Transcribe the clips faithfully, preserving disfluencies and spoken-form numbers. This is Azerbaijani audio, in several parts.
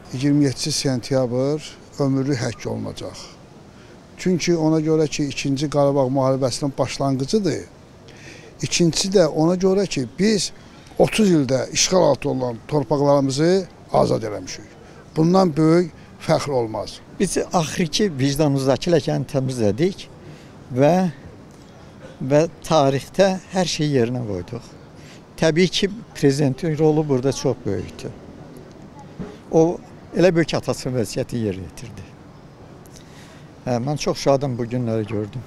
iyirmi yeddinci sentyabr ömürlük həkk olunacaq. Çünki ona görə ki, ikinci Qarabağ müharibəsinin başlanğıcıdır. İkincisi də ona görə ki, biz otuz ildə işğal altı olan torpaqlarımızı azad eləmişik. Bundan böyük fəxr olmaz. Biz axırki vicdanımızdakı ləkəni təmizlədik və və tarixdə hər şeyi yerinə qoyduq. Təbii ki, prezidentin rolu burada çox böyükdür. O, elə böyük atasının vəziyyəti yer yetirdi. Hə, mən çox şadım bu günləri gördüm.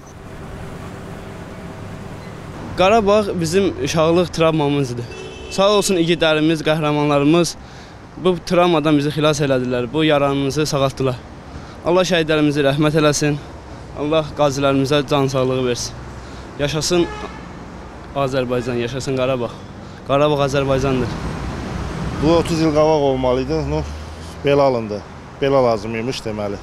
Qarabağ bizim uşaqlıq travmamızdır. Sağ olsun igidlərimiz, qəhrəmanlarımız bu travmadan bizi xilas elədilər, bu yaranımızı sağaltdılar. Allah şəhidlərimizi rəhmət eləsin, Allah qazilərimizə can sağlığı versin. Yaşasın Azərbaycan, yaşasın Qarabağ. Qarabağ Azərbaycandır. Bu otuz il qabaq olmalıydı, no, belə alındı, belə lazım imiş deməli.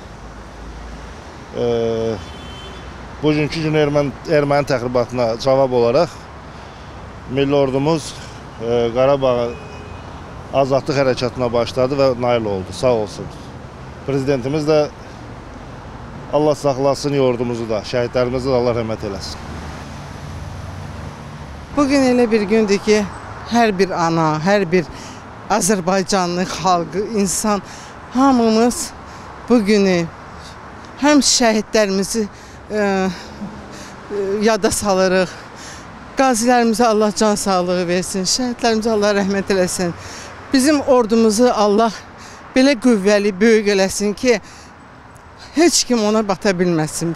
Ee, bugünkü gün erməni, erməni təxribatına cavab olaraq Milli Ordumuz e, Qarabağı azadlıq hərəkatına başladı və nail oldu, sağ olsun. Prezidentimiz də Allah saxlasın yurdumuzu da, şəhidlərimizi də Allah rəhmət eləsin. Bugün elə bir gündür ki, hər bir ana, hər bir Azərbaycanlı xalqı, insan, hamımız bugünü həm şəhidlərimizi e, e, yada salırıq, qazilərimizə Allah can sağlığı versin, şəhidlərimizə Allah rəhmət eləsin. Bizim ordumuzu Allah belə qüvvəli, böyük eləsin ki, heç kim ona bata bilməsin.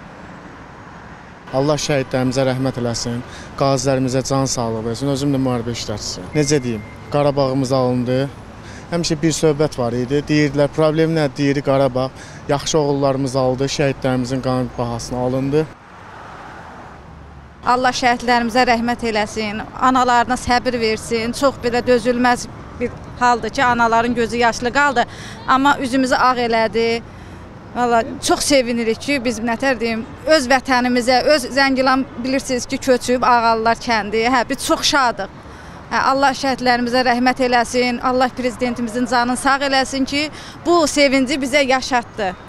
Allah şəhidlərimizə rəhmət eləsin, qazilərimizə can sağlığı versin, özüm də müharibə işləsin. Necə deyim, Qarabağımız alındı, həmişə bir söhbət var idi, deyirdilər, problem nədir, deyir Qarabağ, yaxşı oğullarımız aldı, şəhidlərimizin qanun bahasına alındı. Allah şəhidlərimizə rəhmət eləsin, analarına səbir versin, çox belə dözülməz bir haldır ki, anaların gözü yaşlı qaldı, amma üzümüzü ağ elədi. Vallahi çox sevinirik ki, biz nətər deyim, öz vətənimizə, öz Zəngilan bilirsiniz ki, köçüb Ağalılar kəndi, hə, biz çox şadıq. Hə, Allah şəhidlərimizə rəhmət eləsin, Allah prezidentimizin canını sağ eləsin ki, bu sevinci bizə yaşatdı.